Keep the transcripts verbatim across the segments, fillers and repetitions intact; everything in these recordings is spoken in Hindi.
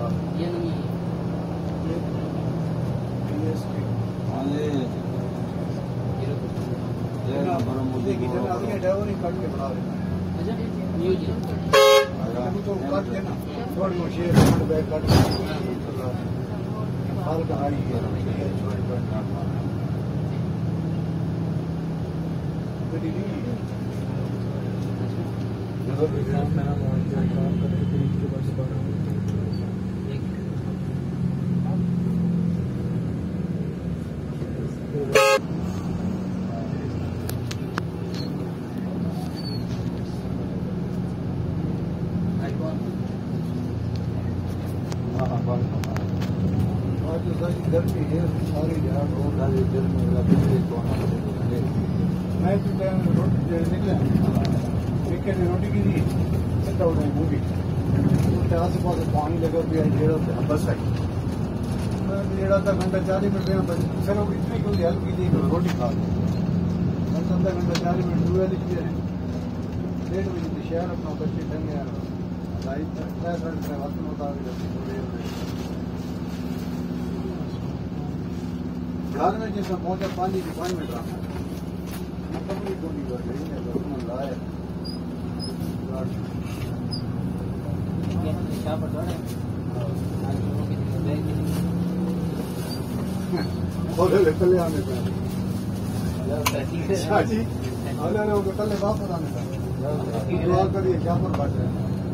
ये नहीं है हाँ ये ये नंबर मुझे किधर आती है ड्राइवर ही काट के बना देता है। अच्छा न्यूज तो काट के ना थोड़ी मशीन फ्रंट बैक काट के हाल का आई है ये छोड़ कर काटना कभी नहीं जब भी काम में हम काम करते थे इसके बाद से बाहर गर्मी है सारी जहाँ रोड आगे गर्मी लगी मैं तो टाइम रोटी निकले निकल रोटी की थी सीधा उठाई मूवी आस पास पानी लगा भी आई डेढ़ बस आई डेढ़ आधा घंटा चालीस मिनट में बस चलो इतनी कोई हेल्प की थी रोटी खा ली बस आधा घंटा चालीस मिनट दुआ लिखते रहे डेढ़ बजे शहर अपना बच्चे ठंगे त्रै साढ़े त्रै वक्त मुताबिक घर में जैसा पहुंचा पानी की पानी में रहा कंप्लीट होनी कर रही है लाया खोले कल आने का जी अरे अरे वो कल वापस आने का दुआ करिए क्या पर बात है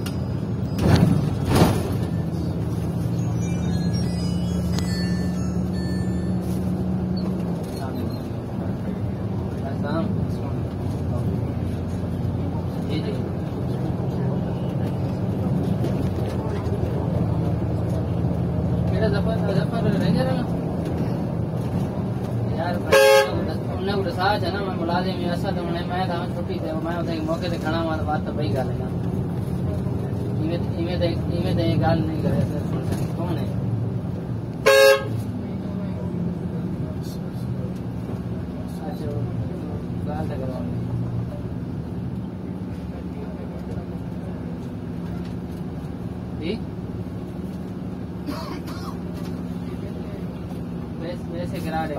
साज है ना मैं मुलाजिम ऐसा तो मैं मैं था छुट्टी थे मैं उसे मौके से खड़ा हुआ बात तो वही गल है ना इवे इवे दे इवे दे गल नहीं करे कौन है अच्छा गल तो करो ठीक वैसे गिरा दे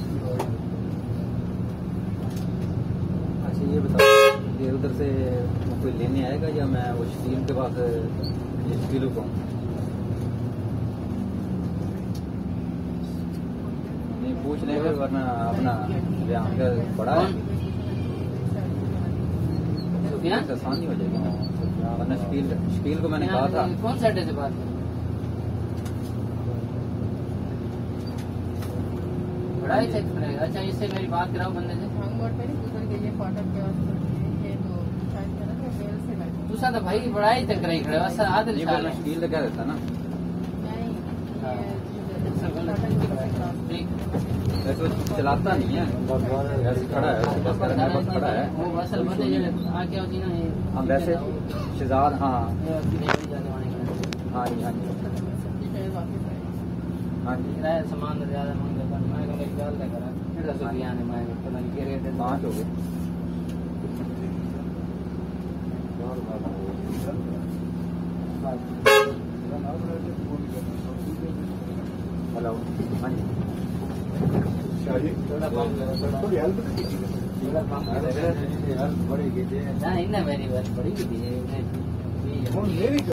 ये बताओ ये उधर से कोई लेने आएगा या मैं वो शकील के पास शकील को नहीं पूछ लेंगे वरना अपना यहाँ का बड़ा है आसानी हो जाएगी वरना शकील शकील को मैंने कहा था कौन सा अड्डे से बात बड़ा ही चेक करेगा। अच्छा इससे मेरी बात कराओ बंदे से दूसरा तो भाई बड़ा ही चक्कर ही खड़े बस आधे शकील तो क्या रहता ना वैसे चलाता नहीं है खड़ा है बस खड़ा है वो असल बंदे आके होती ना हम वैसे शहजाद हाँ हाँ जी हाँ जी हाँ जी सामान ज्यादा मांगे मैं मेरी गल करा ने मैं पता नहीं के रेट पाँच हो गए हेलो हाँ जी थोड़ी हेल्प ना इन्ना मेरी बात बड़ी की थी